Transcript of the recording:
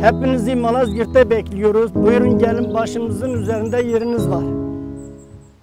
Hepinizi Malazgirt'te bekliyoruz. Buyurun gelin, başımızın üzerinde yeriniz var.